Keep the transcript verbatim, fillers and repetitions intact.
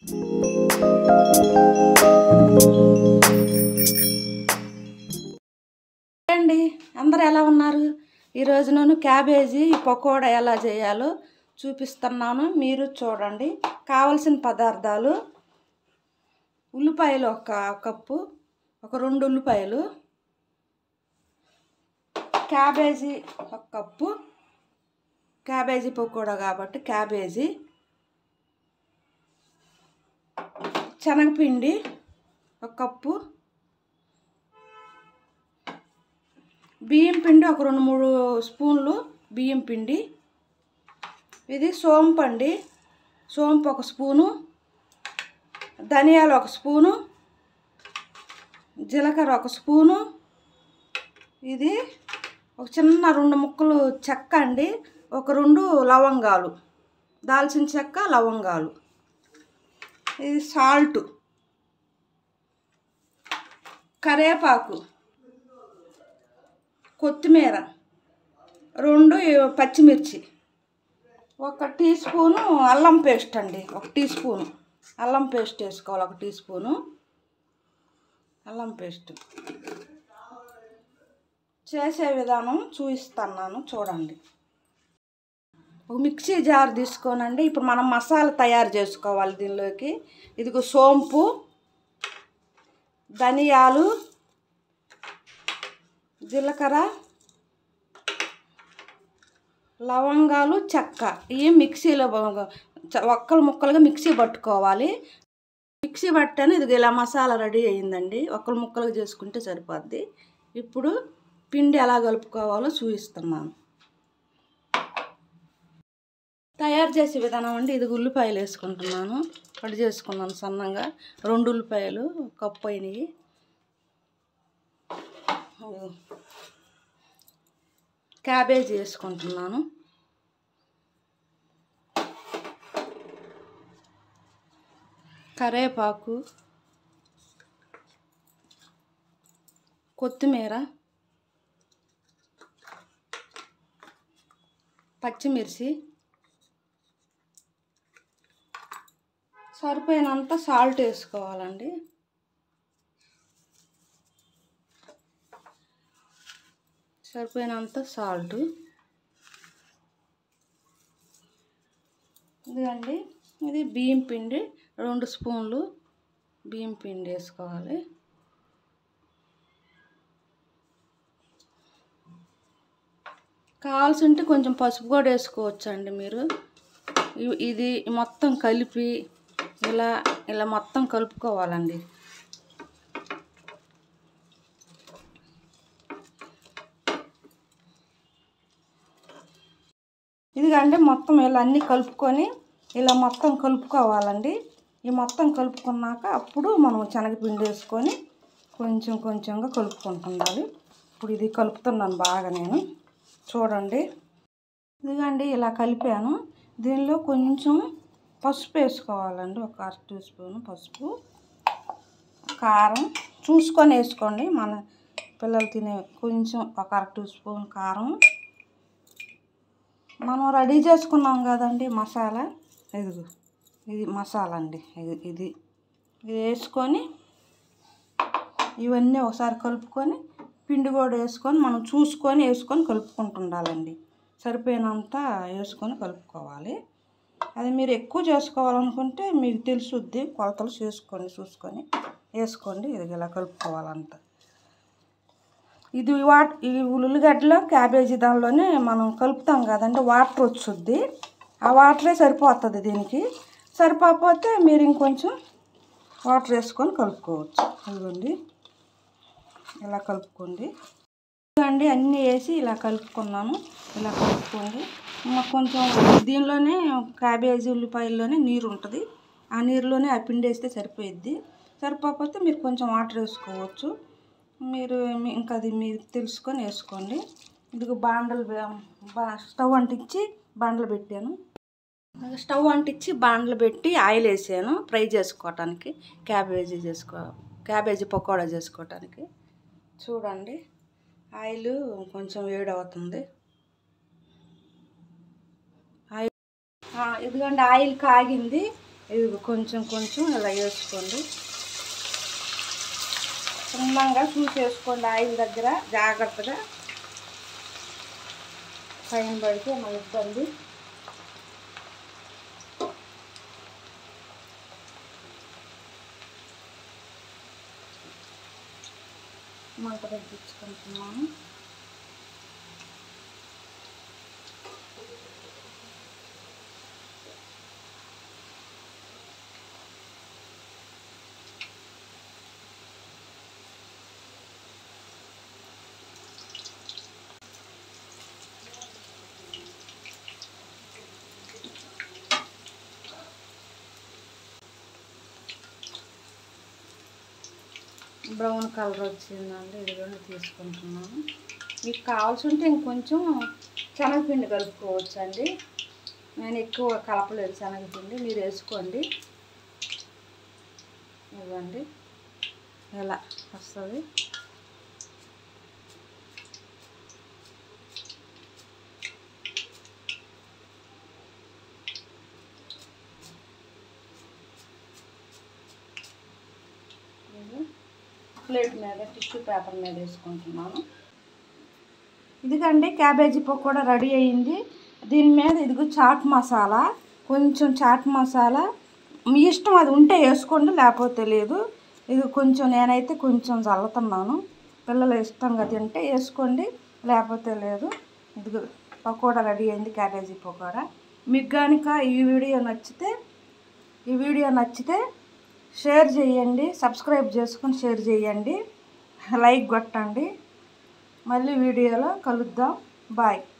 అండి అందరూ ఎలా ఉన్నారు? ఈరోజు నేను క్యాబేజీ పకోడా ఎలా చేయాలో చూపిస్తున్నాను, మీరు చూడండి. కావలసిన పదార్థాలు: ఉల్లిపాయలు ఒక కప్పు, ఒక రెండు ఉల్లిపాయలు, క్యాబేజీ ఒక కప్పు, క్యాబేజీ పకోడా కాబట్టి క్యాబేజీ, శనగపిండి ఒక కప్పు, బియ్యం పిండి ఒక రెండు మూడు స్పూన్లు బియ్యం పిండి, ఇది సోంపు అండి, సోంపు ఒక స్పూను, ధనియాలు ఒక స్పూను, జీలకర్ర ఒక స్పూను, ఇది ఒక చిన్న రెండు ముక్కలు చెక్క అండి, ఒక రెండు లవంగాలు, దాల్చిన చెక్క, లవంగాలు, ఇది సాల్ట్, కరివేపాకు, కొత్తిమీర, రెండు పచ్చిమిర్చి, ఒక టీ స్పూను అల్లం పేస్ట్ అండి, ఒక టీ స్పూను అల్లం పేస్ట్ వేసుకోవాలి, ఒక టీ స్పూను అల్లం పేస్ట్. చేసే విధానం చూపిస్తున్నాను చూడండి. ఒక మిక్సీ జార్ తీసుకోనండి. ఇప్పుడు మనం మసాలా తయారు చేసుకోవాలి దీనిలోకి. ఇదిగో సోంపు, ధనియాలు, జీలకర్ర, లవంగాలు, చెక్క, ఇవి మిక్సీలో ఒక్కలు ముక్కలుగా మిక్సీ పట్టుకోవాలి. మిక్సీ పట్టాను. ఇది ఇలా మసాలా రెడీ అయ్యిందండి. ఒక్కలు ముక్కలుగా చేసుకుంటే సరిపోద్ది. ఇప్పుడు పిండి ఎలా కలుపుకోవాలో చూపిస్తున్నాను. తయారు చేసే విధానం అండి. ఇది ఉల్లిపాయలు వేసుకుంటున్నాను, కట్ చేసుకున్నాను సన్నంగా. రెండు ఉల్లిపాయలు కప్పు అయినవి. క్యాబేజీ వేసుకుంటున్నాను, కరివేపాకు, కొత్తిమీర, పచ్చిమిర్చి, సరిపోయినంత సాల్ట్ వేసుకోవాలండి. సరిపోయినంత సాల్ట్. ఇదండి, ఇది బియ్యం పిండి రెండు స్పూన్లు బియ్యం పిండి వేసుకోవాలి. కావాల్సి ఉంటే కొంచెం పసుపు కూడా వేసుకోవచ్చు అండి మీరు. ఇది మొత్తం కలిపి ఇలా ఇలా మొత్తం కలుపుకోవాలండి. ఇదిగండి మొత్తం ఇలా అన్నీ కలుపుకొని ఇలా మొత్తం కలుపుకోవాలండి. ఈ మొత్తం కలుపుకున్నాక అప్పుడు మనం శనగపిండి వేసుకొని కొంచెం కొంచెంగా కలుపుకుంటుండాలి. ఇప్పుడు ఇది కలుపుతున్నాను బాగా నేను, చూడండి. ఇదిగండి ఇలా కలిపాను. దీనిలో కొంచెం పసుపు వేసుకోవాలండి, ఒక అర టీ స్పూన్ పసుపు. కారం చూసుకొని వేసుకోండి, మన పిల్లలు తినే కొంచెం ఒక అర టీ స్పూన్ కారం. మనం రెడీ చేసుకున్నాం కదండి మసాలా, ఇదిగో ఇది మసాలా అండి. ఇది ఇది ఇది వేసుకొని ఇవన్నీ ఒకసారి కలుపుకొని పిండి కూడా వేసుకొని మనం చూసుకొని వేసుకొని కలుపుకుంటుండాలండి. సరిపోయినంత వేసుకొని కలుపుకోవాలి. అది మీరు ఎక్కువ చేసుకోవాలనుకుంటే మీకు తెలుసుద్ది, కొలతలు చేసుకోండి, చూసుకొని వేసుకోండి. ఇది ఇలా కలుపుకోవాలంట. ఇది వాట్ ఈ ఉల్లిగడ్డలో క్యాబేజీ దానిలోనే మనం కలుపుతాం కదండి, వాటర్ వచ్చుద్ది. ఆ వాటరే సరిపోతుంది దీనికి. సరిపోకపోతే మీరు ఇంకొంచెం వాటర్ వేసుకొని కలుపుకోవచ్చు. ఇదిగోండి ఇలా కలుపుకోండి. అండి అన్నీ వేసి ఇలా కలుపుకున్నాను. ఇలా కలుపుకోండి. కొంచెం దీనిలోనే క్యాబేజీ ఉల్లిపాయల్లోనే నీరు ఉంటుంది. ఆ నీరులోనే ఆ పిండి వేస్తే సరిపోయిద్ది. సరిపోకపోతే మీరు కొంచెం వాటర్ వేసుకోవచ్చు. మీరు ఇంకా అది మీరు తెలుసుకొని వేసుకోండి. ఇదిగో బాండలు స్టవ్ అంటించి బాండలు పెట్టాను. స్టవ్ అంటించి బాండలు పెట్టి ఆయిల్ వేసాను ఫ్రై చేసుకోవటానికి, క్యాబేజీ చేసుకో క్యాబేజీ పకోడా చేసుకోవటానికి. చూడండి ఆయిల్ కొంచెం వేడవుతుంది. ఆయిల్ ఇదిగోండి ఆయిల్ కాగింది. ఇది కొంచెం కొంచెం ఇలా వేసుకోండి. సున్నంగా చూసేసుకోండి. ఆయిల్ దగ్గర జాగ్రత్తగా పైన పడితే మన ఇబ్బంది. మంట తగ్గించుకుంటున్నాను. బ్రౌన్ కలర్ వచ్చిందండి, ఇదిగోండి తీసుకుంటున్నాను. మీకు కావాల్సి ఉంటే ఇంకొంచెం శనగపిండి కలుపుకోవచ్చు అండి. నేను ఎక్కువ కలపలేదు శనగపిండి, మీరు వేసుకోండి. ఇవ్వండి ఇలా వస్తుంది. ప్లేట్ మీద టిష్యూ పేపర్ మీద వేసుకుంటున్నాను. ఇదిగండి క్యాబేజీ పకోడా రెడీ అయ్యింది. దీని మీద ఇదిగో చాట్ మసాలా, కొంచెం చాట్ మసాలా మీ ఇష్టం, అది ఉంటే వేసుకోండి లేకపోతే లేదు. ఇది కొంచెం నేనైతే కొంచెం చల్లుతున్నాను, పిల్లలు ఇష్టంగా తింటే వేసుకోండి లేకపోతే లేదు. ఇదిగో పకోడా రెడీ అయింది, క్యాబేజీ పకోడా. మీకు కనుక ఈ వీడియో నచ్చితే ఈ వీడియో నచ్చితే షేర్ చేయండి, సబ్స్క్రైబ్ చేసుకొని షేర్ చేయండి, లైక్ కొట్టండి. మళ్ళీ వీడియోలో కలుద్దాం. బాయ్.